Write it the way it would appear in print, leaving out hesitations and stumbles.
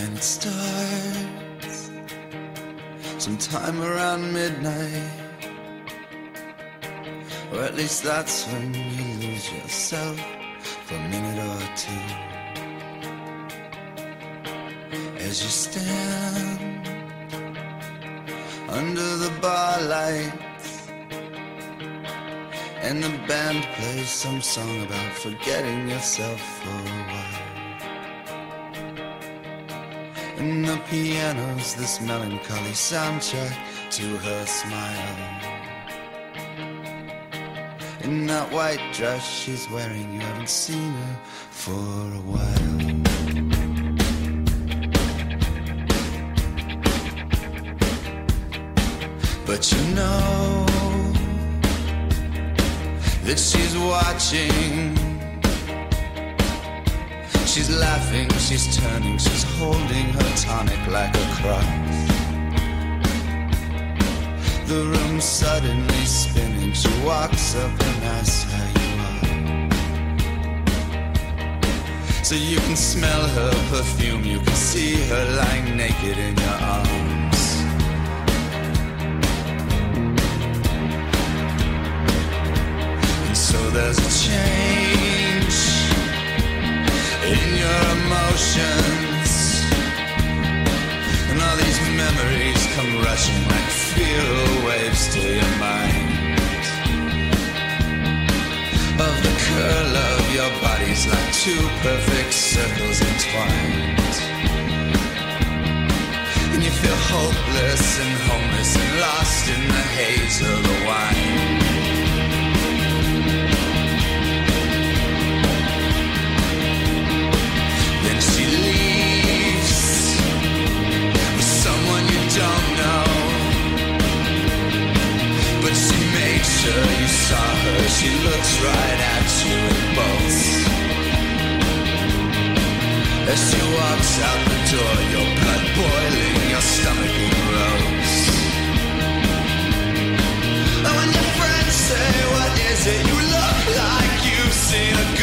And it starts sometime around midnight, or at least that's when you lose yourself for a minute or two. As you stand under the bar lights, and the band plays some song about forgetting yourself for a while. And the piano's this melancholy soundtrack to her smile. In that white dress she's wearing, you haven't seen her for a while. But you know that she's watching. She's laughing, she's turning, she's holding her tonic like a cross. The room's suddenly spinning, she walks up and asks how you are. So you can smell her perfume, you can see her lying naked in your arms. And so there's a change in your emotions, and all these memories come rushing like feral waves to your mind. Of the curl of your bodies like two perfect circles entwined. And you feel hopeless and homeless and lost in the haze of the wine. She leaves with someone you don't know, but she made sure you saw her. She looks right at you in both. As she walks out the door, your blood boiling, your stomach in rows. And when your friends say, what is it? You look like you've seen a ghost.